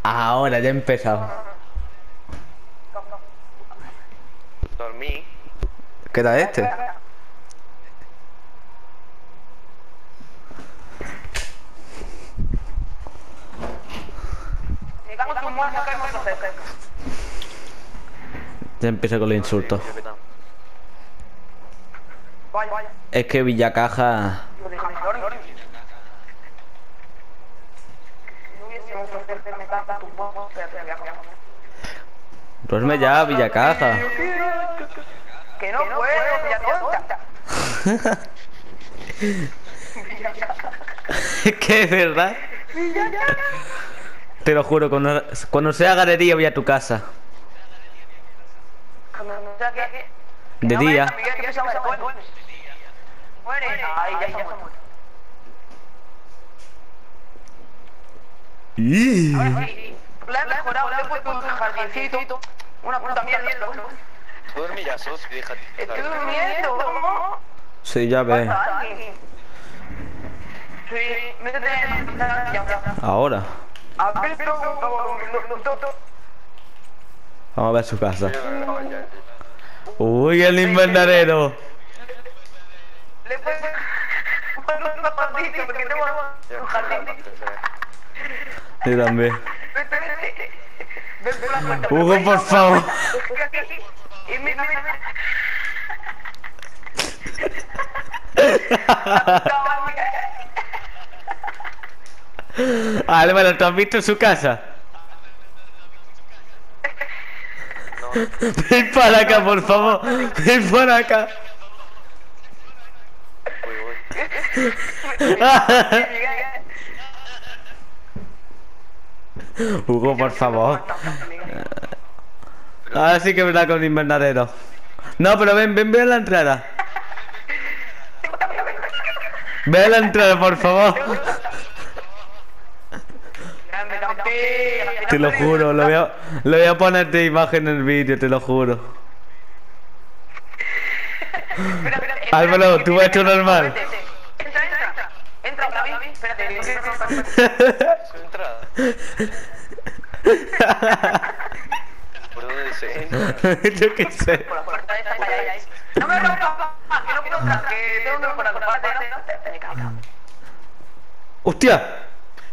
Ahora ya he empezado. Dormí. ¿Qué tal este? Ya empiezo con los insultos. Es que Villacaja... Duerme ya, Villacaja. Que no puedo, ya tonta. Es que es verdad. Te lo juro, cuando sea galería voy a tu casa. De día. Le he mejorado, le he puesto un jardincito, una puta mierda. Tú dormí ya, sos, déjate. Estoy durmiendo. Sí, ya ves. Sí, métete en la... Ahora. ¿Has visto? Vamos a ver su casa. Uy, el invernadero. Le he puesto un zapatito porque tengo un jardín. Yo también. Vete por la puerta. Hugo, por favor. Y mira, Álvaro, ¿tú has visto su casa? Ven para acá, por favor. Ven para acá. Hugo, por favor. Ahora sí que me da con el invernadero. No, pero ven a la entrada. Ve a la entrada, por favor. Te lo juro, lo voy a poner de imagen en el vídeo, te lo juro. Álvaro, tú has hecho normal. Entra, David, espérate. Su entrada. ¿Por dónde se entra? Yo qué sé. Por la puerta esta y ahí. No me rompas, que no quiero entrar, que tengo que por la puerta. Me cago. ¡Hostia!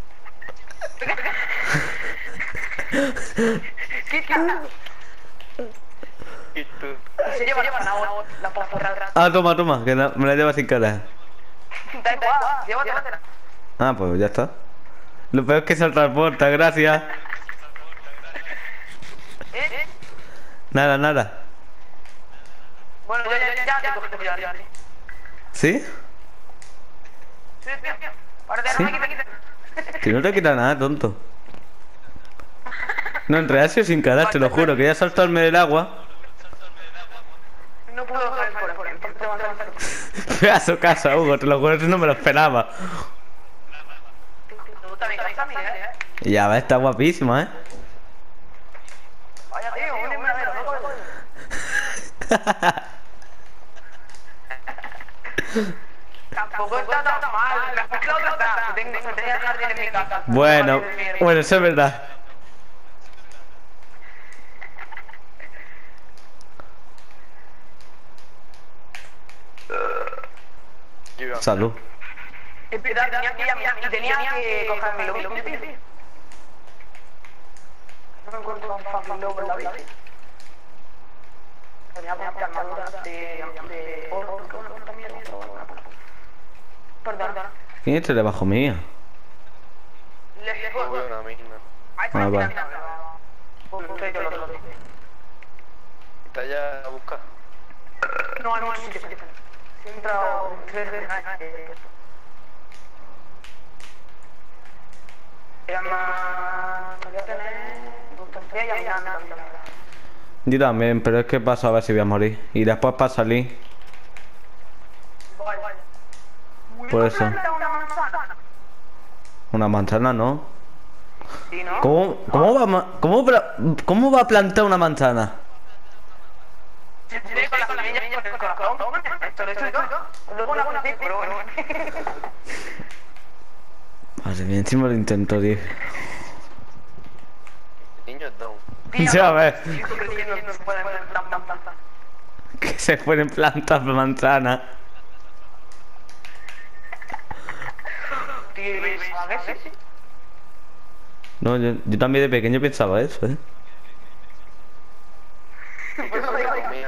¿Y tú? Se lleva la porra. Ah, toma, que me la lleva sin cara. Da igual, llévatela. Ah, pues ya está. Lo peor es que se transporta, gracias. Nada. Bueno, ya te coges tu ya. ¿Sí? Sí, tío. Ahora te no me quita. Que no te quita nada, tonto. No, en realidad ha sido sin cara, te lo juro, quería saltarme del agua. No puedo dejar el por porque te van a hacer. Fue a su casa, Hugo, te lo juro, no me lo esperaba. ¿Te gusta mi cabeza, Miguel? Y ya ves, está guapísima, ¿eh? Vaya, tío, un invernadero, loco. Tampoco está tan mal. Me has mezclado otra vez. Tenía jardín en mi casa. Bueno, eso es verdad. Salud. Tenía que coger mi lobo. No me encuentro un fucking lobo en la vida. Tenía que buscar armadura de oro. Perdón. ¿Quién está debajo mía? Bueno, a mí no. Ah, vale. ¿Está ya a buscar? No, sí. Si he entrado 3 veces. Era más... Me voy a tener... Tontería y nada. Yo también, pero es que paso a ver si voy a morir. Y después para salir. Por eso. Una manzana, ¿no? Sí, ¿no? ¿Cómo va a plantar una manzana? Si tiene con la semilla y con el corazón. Esto lo he hecho yo. Luego una buena pizza, pero bueno. Madre mía, encima lo intento, tío. pequeño down. Ya ves. Chico pequeño no se puede ver tan. Que se pueden plantar manzanas. Tío, ¿sabes? No, yo también de pequeño pensaba eso, ¿eh? Y que se comía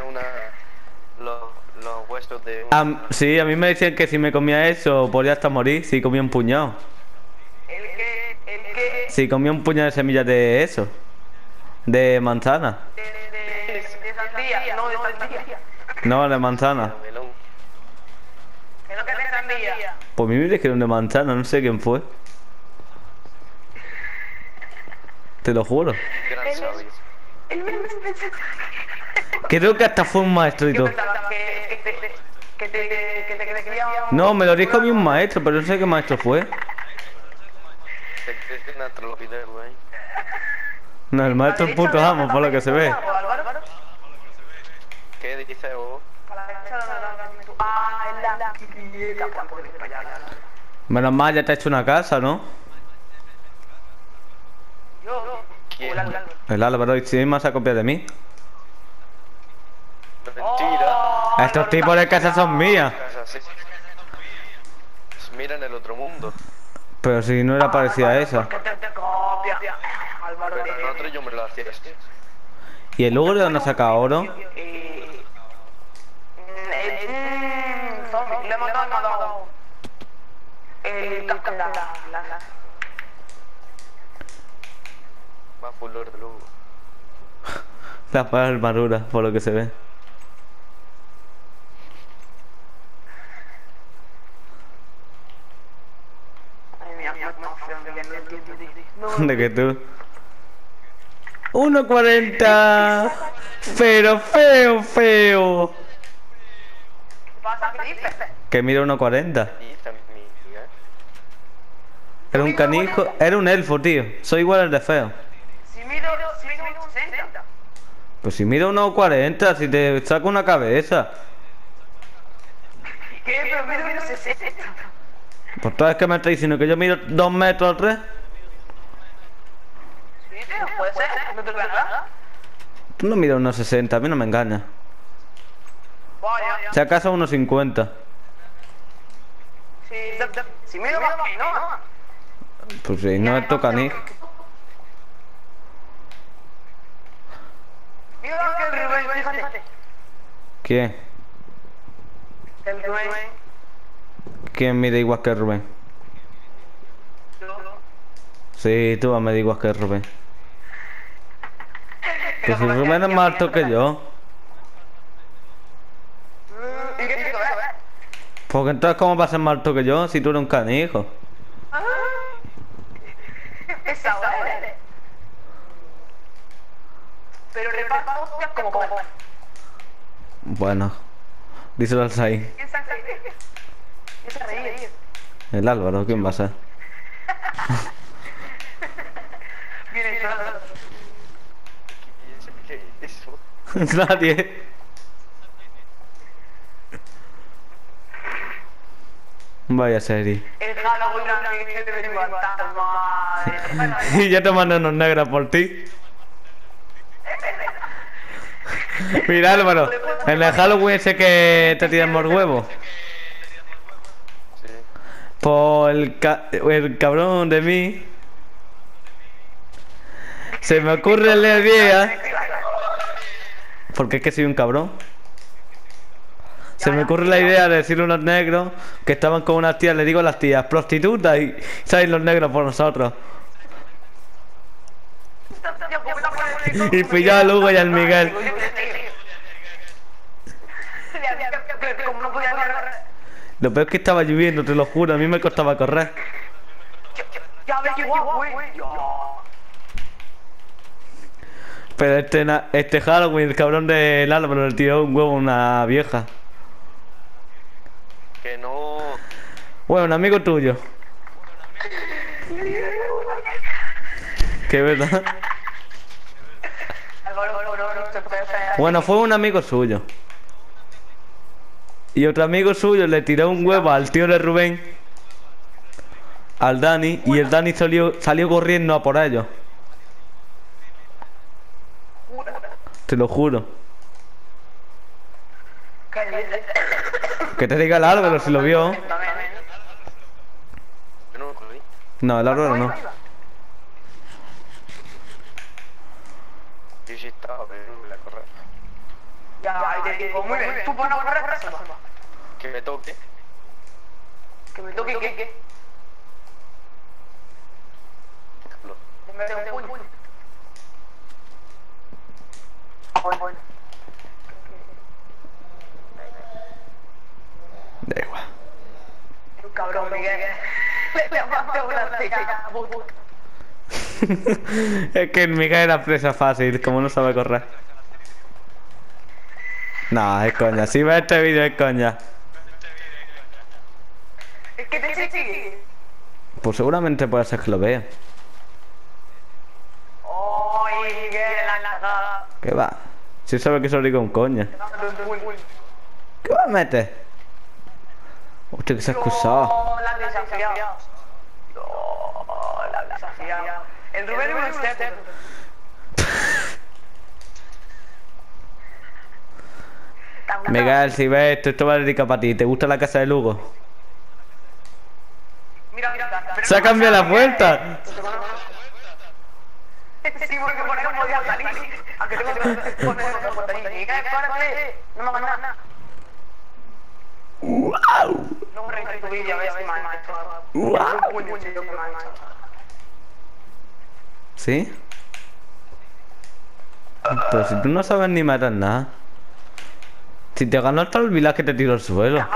los huesos de Sí, a mí me decían que si me comía eso podía hasta morir si comía un puñado. El que... Si comía un puñado de semillas de eso. De manzana. De sandía, no de sandía. No, de manzana. melón. Es lo que es de sandía. Pues a mí me dijeron de manzana, no sé quién fue. Te lo juro. Gran sabio. Creo que hasta fue un maestro y Yo todo. pensaba que te crecía... No, me lo dijo a mí un maestro, pero no sé qué maestro fue. Se crecen hasta los videos, güey. No, el maestro es puto amo, por lo que se ve. Álvaro. ¿Qué dices vos? Ah, es la... Menos mal, ya te ha hecho una casa, ¿no? Yo... ¿Quién? El Álvaro, y si más a copiar de mí. Mentira. Estos tipos de casas son mías. Casa, sí. Mira en el otro mundo. Pero si no era parecida a esa. Que te copia. Álvaro, Pero en otro yo me lo hacía así. ¿Y el Hugo de dónde ha sacado oro? Le he mandado el Más fulor de luego. Las armaduras, por lo que se ve. ¿De que tú? 1.40. Pero feo, feo. pasa? ¿Qué dices? Que mira 1.40. Dice mi hija. Era un canijo, era un elfo, tío. Soy igual al de feo. Si mido un 60. Pues si mira 1.40, si te saco una cabeza. ¿Qué? Pero mido un 60. Pues toda vez que me estás diciendo que yo mido 2 metros o 3. Sí, tío, puede ser. No te veo nada. Tú no miras 1.60, a mí no me engañas. Vaya. Si acaso 1.50. Si mido más que no. Pues si no es tu canijo. Mido más que el Rubén, fíjate. ¿Quién? El Rubén. ¿Quién mide igual que Rubén? Sí, tú vas a medir igual que Rubén. Pues si Rubén es más alto que yo. ¿Y qué chico es? Porque entonces ¿cómo vas a ser más alto que yo si tú eres un canijo? Esa eres. Pero reparta hostias como bueno. Bueno, díselo al Sai. Piensa reír. El Álvaro, ¿quién va a ser? Viene solo. ¿Qué es eso? Nadie. Vaya serie. El Halloween que te vengo a matar, Y ya te mandan unos negros por ti. Mira Álvaro, en el Halloween ese que te tiran por huevos. Sí. Por el cabrón de mí. Se me ocurre el día. Porque es que soy un cabrón. Se me ocurre la idea de decirle a unos negros que estaban con unas tías, le digo a las tías, prostitutas, y salen los negros por nosotros. Y pillaba al Hugo y al Miguel. Como no podía correr. Lo peor es que estaba lloviendo, te lo juro, a mí me costaba correr. Ya ves que guapo, güey. Pero este Halloween, el cabrón del Álvaro le tiró un huevo a una vieja. Que no. Bueno, un amigo tuyo. ¿Qué verdad? Bueno, fue un amigo suyo. Y otro amigo suyo le tiró un huevo al tío de Rubén, al Dani, y el Dani salió corriendo a por ellos. Te lo juro. ¿Qué dices? Que te diga el Álvaro si lo vio. Yo no lo vi. No, el Álvaro no. Yo sí estaba, pero no me la correr. Ya, te digo, muy bien. Tú pon a correr, Que me toque. que me toque, ¿qué? Me mete un puño. Bueno. Da igual. Cabrón, Miguel. Le maté una tía. Es que el Miguel era presa fácil, como no sabe correr. No, es coña. Si ves este vídeo es coña. Es que te sigue. Pues seguramente puede ser que lo vea. Ay, Miguel, la cagada. ¿Qué va? Si sabe que soy con coña. ¿Qué va a meter? Hostia, que se ha excusado. La desafiado. La desafiado. El Rubén es un step. Miguel, si ves esto va dedicado para ti. ¿Te gusta la casa de Lugo? Mira. ¡Se ha cambiado la puerta! Sí, porque por ahí no podía salir. Aunque tengo que poner otra puerta ahí. Miguel, párate. No me hagas nada. ¡Wow! No reí tu vídeo, a ver si me han hecho. ¡Wow! ¿Sí? Pero si tú no sabes ni matar nada. Si te ganó hasta el Vilás que te tiró al suelo.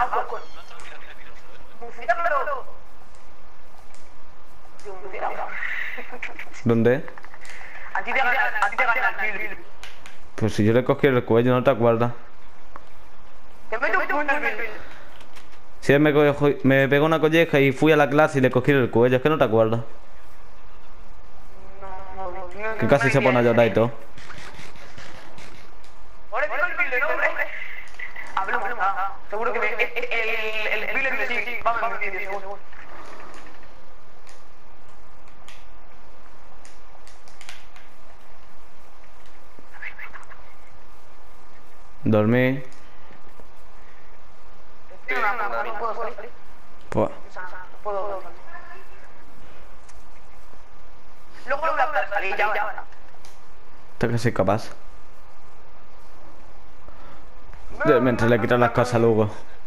¿Dónde? A ti te gana el Bill. Pues si yo le cogí el cuello, ¿no te acuerdas? Te meto un puño en el Bill. Si él me pegó una colleja y fui a la clase y le cogí el cuello, es que no te acuerdas. Que casi se pone a llorar y todo. Ahora tengo el Bill, ¿no, hombre? Hablamos. Seguro que el Bill me sigue. Vamos a ver 10 segundos. Dormí. No puedo salir. Pues. Puedo salir. Luego lo voy a salir, ya va. Esto que soy capaz. Mientras le quitas las cosas a Lugo.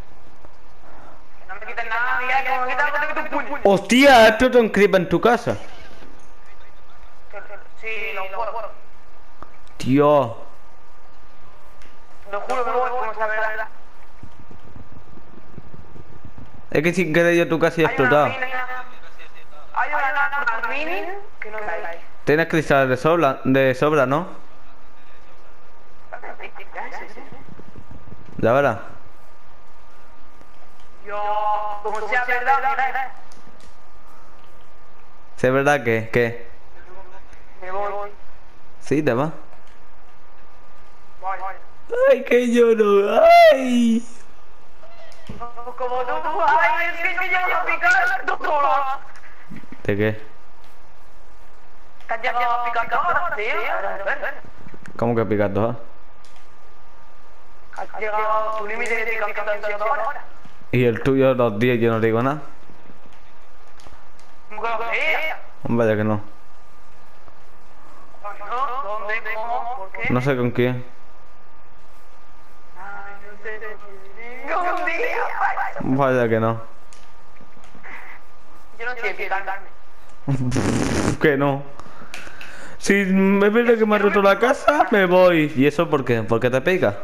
No me quites nada, Miguel, que me quitas algo, te quito un puño. ¡Hostia! ¿Esto es un creep en tu casa? Sí, no puedo. Tío. Lo juro que no voy, como esa verdad. Es que sin querer yo tu casa y he explotado. Hay una mini que no la hay. Tienes cristales de sobra, ¿no? Ya verás. Yo, como sea verdad, mira. Si es verdad que, ¿qué? Me voy. Sí, te va. Voy. Ay, que lloro. Ay. Como tú, ay, es que me llevo a picar doctora. ¿De qué? ¿Te has llegado a picar doctora, tío? ¿Cómo que picas dos? Has llegado a tu límite de picar doctora. Y el tuyo los 10 yo no digo nada. Vaya que no. ¿Dónde? ¿Cómo? ¿Por qué? No sé con quién. Ay, no sé. Un día. Vaya que no. Yo no quiero picarme. Que no. Si me verdad que me ha roto la casa, me voy. ¿Y eso por qué? ¿Por qué te pica?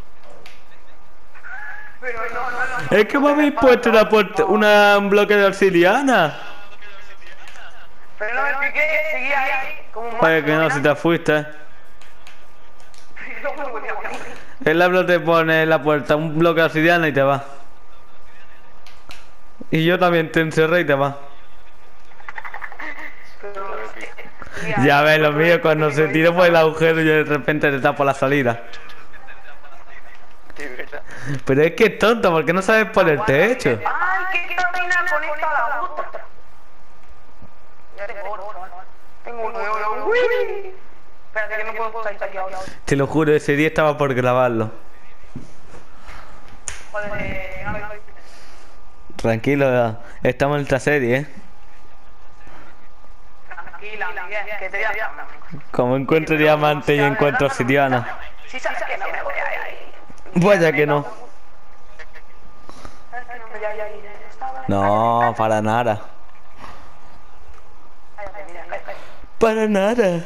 Pero no. Es que me habéis puesto un bloque de obsidiana. Pero no me piqué, seguí ahí. Como un Vaya que no, si te fuiste. El hablo te pone en la puerta un bloque de obsidiana y te va. Y yo también te encerré y te va. Ya ves lo mío cuando se tiró por el agujero y yo de repente te tapo la salida. Pero es que es tonto, porque no sabes ponerte hecho. Ay, que camina conecta a la otra. Ya tengo oro. Tengo un oro. Espérate, que no puedo salir aquí ahora. Te lo juro, ese día estaba por grabarlo. Joder, no. Tranquilo, estamos en esta serie, ¿eh? Tranquila, Miguel, que te voy a... Como encuentro diamante y encuentro obsidiana. Si sabes que no me voy a ir ahí. Vaya que no. ¿Sabes que no me voy a ir ahí? No, para nada. Cállate, Miguel, cállate. Para nada.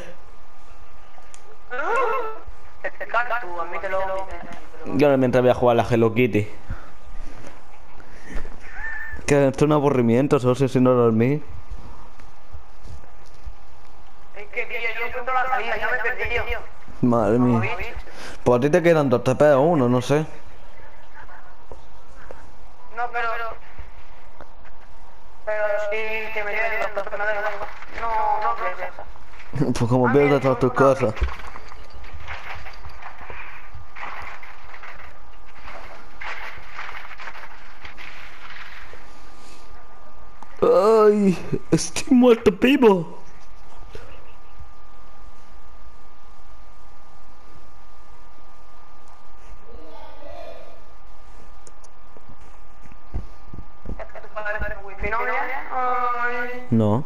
Te cagas tú, admítelo. Yo mientras voy a jugar a la Hello Kitty. Que esto es un aburrimiento, socio, si no dormí. Es que, tío, yo encuentro la salida, ya me perdí, tío. Madre mía. Pues a ti te quedan 2 TP o 1, no sé. No, pero sí que me queden los dos, no, no creo eso. Pues como pierdes todas tus cosas. Ay, estoy muerto vivo. Wifi no viene. Ay, No,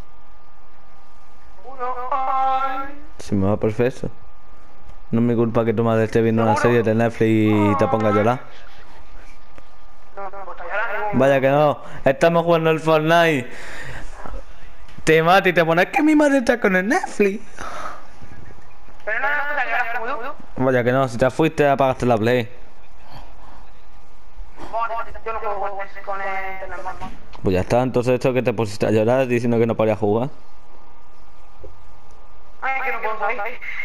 uno, ay. si me va perfecto. No es mi culpa que tu madre esté viendo una serie de Netflix y te ponga a llorar. No, pues ya la Vaya que no, estamos jugando el Fortnite. Te mata y te pones que mi madre está con el Netflix. Pero no, no, ya como tú. Vaya que no, si te fuiste apagaste la Play. Yo no juego con el internet más. Pues ya está, entonces esto que te pusiste a llorar diciendo que no podía jugar. Ay, que no puedo salir.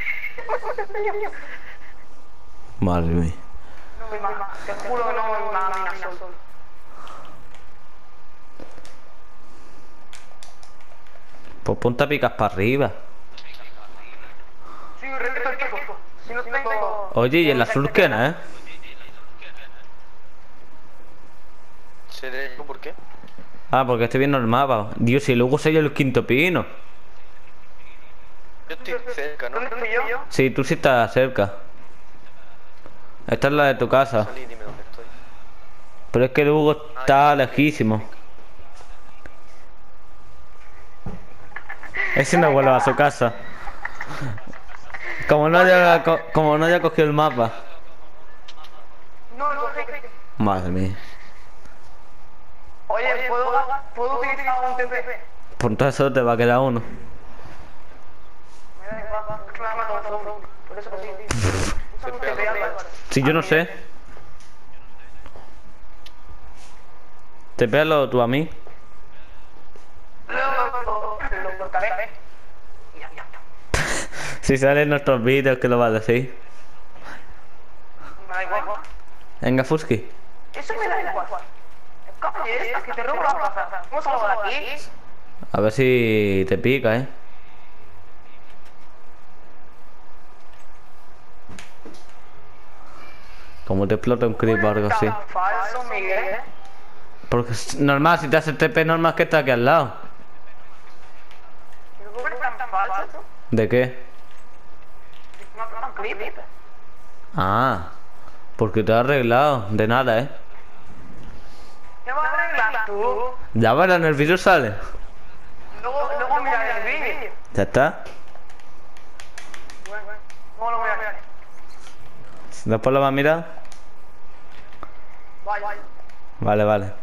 Madre mía. No voy más, te juro que no voy más a minar solo. Pues ponte a picas para arriba. Sí, repito el chico. Si no tengo... Oye, y en la surquena, ¿eh? ¿Seré yo por qué? Ah, porque estoy viendo el mapa. Dios, y luego soy el quinto pino. Yo estoy cerca, ¿no? ¿Dónde estoy yo? Sí, tú sí estás cerca. Esta es la de tu casa. Salí, dime dónde estoy. Pero es que Lugo está lejísimo. Ese no vuelve a su casa. Como no haya cogido el mapa. No, no sé. Madre mía. Oye, ¿puedo utilizar un TP? Por todo eso te va a quedar uno. Me da igual, es que me ha matado solo. Por eso sí. Usa un TP, Álvaro. Si yo no sé. ¿Te pelo tú a mí? Lo cortaré. Y ya está. Si salen nuestros vídeos, que lo vas a decir. Me da igual. Venga, Fuski. Eso me da igual. Oye, es que te robo la plaza. ¿Cómo salgo de aquí? A ver si te pica, ¿eh? Como te explota un creep o algo así. Tan falso, Miguel. Porque es normal, si te hace TP normal que está aquí al lado. ¿Cómo eres tan falso? ¿De qué? No, tan creepy. Ah, porque te has arreglado. De nada, ¿eh? ¿Qué vas a arreglar tú? Ya verás, en el vídeo sale. Luego miraré el vídeo. Ya está. Bueno, luego lo voy a mirar. Después lo vas a mirar. Vaya. Vale, vale.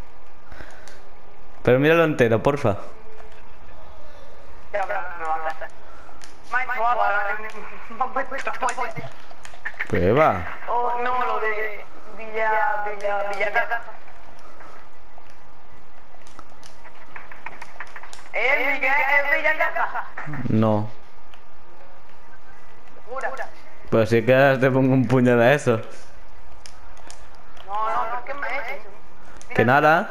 Pero míralo entero, porfa. Ya, pero no va a hacer. Mike, no va Prueba. Oh, no, lo de Villacasa. Miguel, es Villacasa. No. Jura. Pues si quieres te pongo un puño de eso. No, ¿pero qué me ha hecho? Que nada.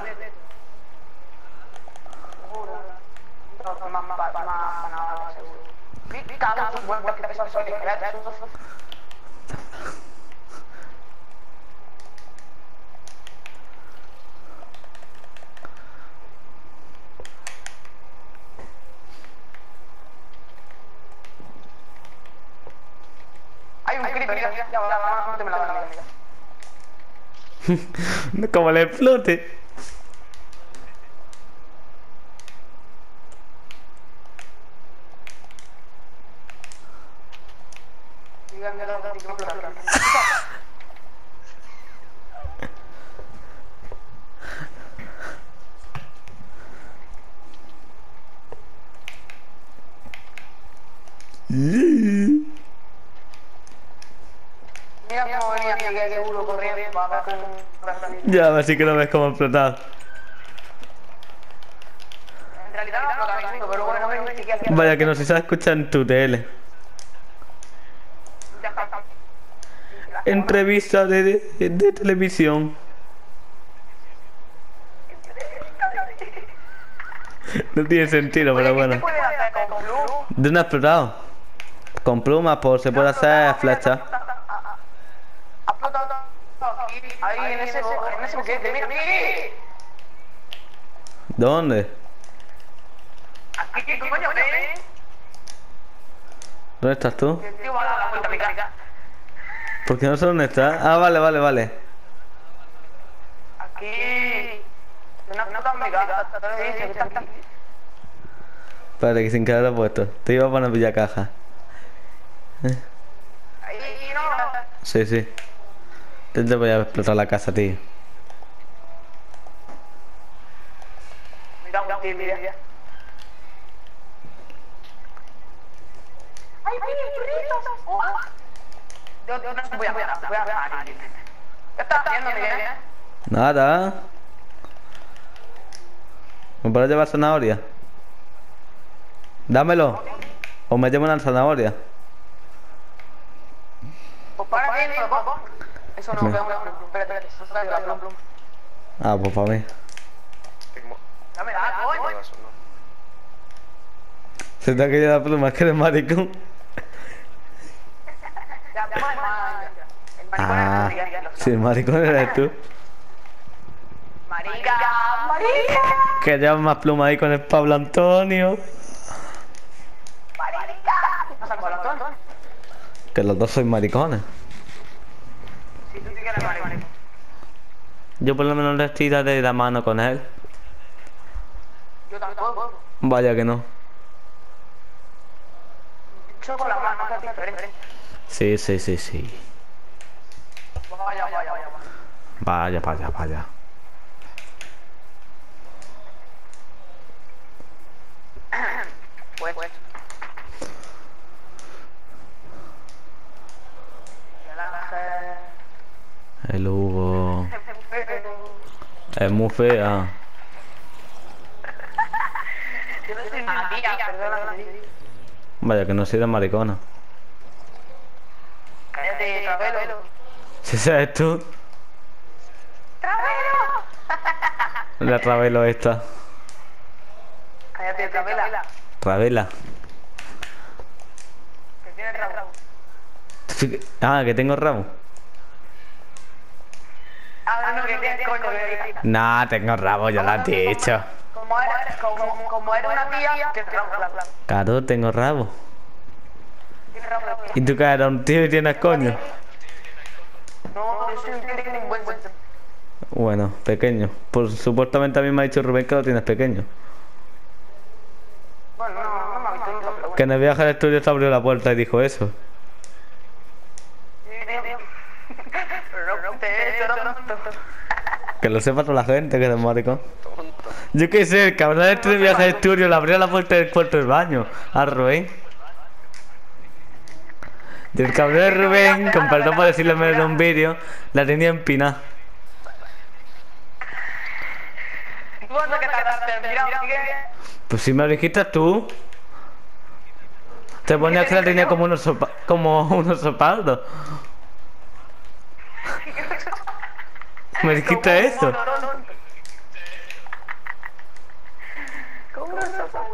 Ya va, no te me la van a Como le explote. Mira cómo venía que seguro corriendo para acá con... Ya, así que no ves cómo explotar. En realidad no lo está viendo, pero bueno, no ni siquiera... Vaya que no se escucha en tu tele. Ya está. Entrevista de televisión. No tiene sentido, pero ¿Qué bueno. puedes hacer con Blue? ¿De dónde has explotado? Con plumas, pues se puede hacer flecha. Ha explotado aquí, ahí en ese boquete, mira, mira. ¿Dónde? Aquí, ¿qué coño ves? ¿Dónde estás tú? El tío va a dar la vuelta a mi casa. Porque no sé dónde está. Ah, vale. Aquí. Una puta mi casa, te lo he dicho, que está aquí. Espérate, que sin querer lo he puesto. Te iba a poner pilla caja. Ahí no. Sí. Te voy a explotar la casa, tío. Mira, mira. ¡Ay, burritos! Yo no voy a bajar. ¿Qué estás haciendo, Miguel? Nada. ¿Me puedes llevar zanahoria? Dámelo. O me llevo una zanahoria. Pues para adentro, papá. Eso no, espérate, eso trae la pluma. Ah, pues para mí. Dame la, coño. Se te ha caído la pluma, es que eres maricón. Ya, el maricón Ah, es Miguel. si el maricón eres tú. Marica. Que llevas más pluma ahí con el Pablo Antonio. Marica. ¿No sabes con Antonio? Que los dos sois maricones. Si tú sí que eres maricón. Yo por lo menos le estoy de la mano con él. Yo tampoco. Vaya que no. Yo con la mano, que es diferente. Sí. Vaya. Pues. El Hugo es muy fea. Yo no soy una tía, perdóname. Vaya que no soy de maricona. Cállate, Travelo. Si sabes tú, ¡Travelo! la Ravelo esta. Cállate, Travela. Ravela. Que tiene rabo. Ah, que tengo rabo. Ah, no, que tiene coño, que Nah, tengo rabo, ya lo has dicho. Como era una tía, tiene rabo, claro. Claro, tengo rabo. Tiene rabo. ¿Y tú que eres un tío y tienes coño? No, yo soy un tío que tiene un buen sentido. Bueno, pequeño. Pues supuestamente a mí me ha dicho Rubén que lo tienes pequeño. Bueno, no me ha visto nunca, pero bueno. Que en el viaje al estudio te abrió la puerta y dijo eso. Pero no te he hecho tanto. Que lo sepa toda la gente que eres maricón. Yo qué sé, el cabrón este de viaje al estudio le abrió la puerta del cuarto del baño a Rubén. Y el cabrón de Rubén, con perdón por decirlo en medio de un vídeo, la tenía empinada. ¿Y tú andas que te has mirado, Miguel? Pues si me lo dijiste tú. Te ponías que la tenía como unos sopaldos. ¿Me dijiste eso? ¿Cómo no se sabe?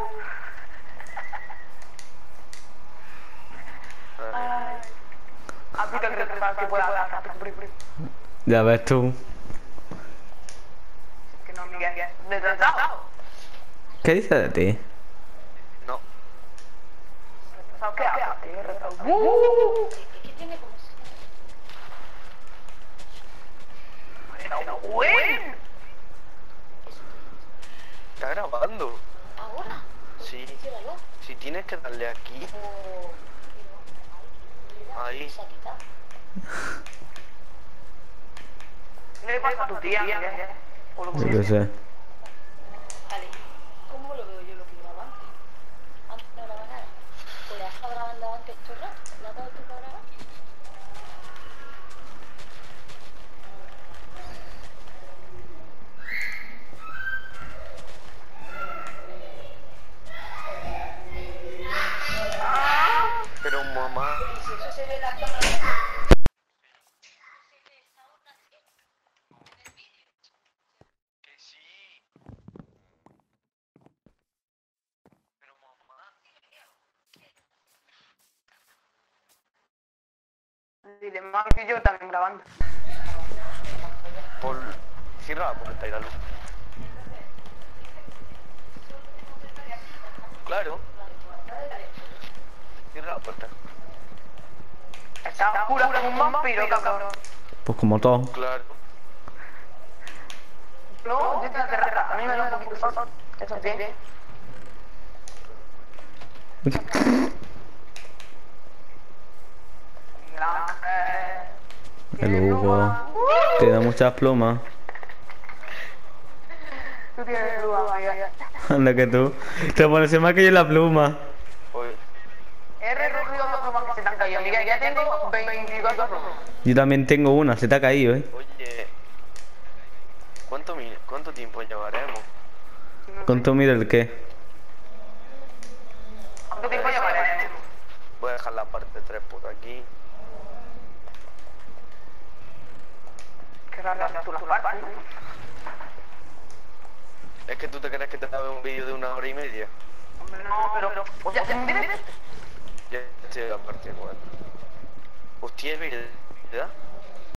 ¿Has visto que pueda hablar? Ya ves tú. Que no, Miguel. ¿Retrasado? ¿Qué dice de ti? No. ¿Retrasado qué haces? Retrasado. Bueno. Está grabando. ¿Ahora? Sí. Ciérralo. Si tienes que darle aquí. Ahí. Se ha quitado. ¿Qué le pasa a tu tía? O lo que Yo sea. qué sé. Vale. ¿Cómo lo veo yo lo que grabo antes? Antes no grababa nada. Pues has estado grabando antes todo el rato. ¿La has dado tú para grabar? Pero mamá. Y si eso se ve en la cámara. Que sí. Pero mamá. Dile, más que yo también grabando. Por. Cierra la puerta y la luz. Claro. Cierra la puerta. Está oscura como un vampiro, cabrón. Pues como todo. Claro. No, yo estoy encerrada. A mí me da un poquito de sol. Eso es bien. El Hugo. Tiene muchas plumas. Tú tienes duda, amiga. Anda que tú. Te pones más que yo en la pluma. Oye. He recogido dos plumas que se te han caído, amiga. Ya tengo 24 plumas. Yo también tengo una, se te ha caído, Oye. ¿Cuánto tiempo llevaremos? ¿Cuánto mide el qué? ¿Cuánto tiempo llevaré? Voy a dejar la parte 3 por aquí. Qué rara tú las partes. Es que tú te crees que te daba un vídeo de 1 hora y media. Hombre, no, pero... O sea, ¿en directo? Ya estoy en la parte 4. Hostia, es verdad.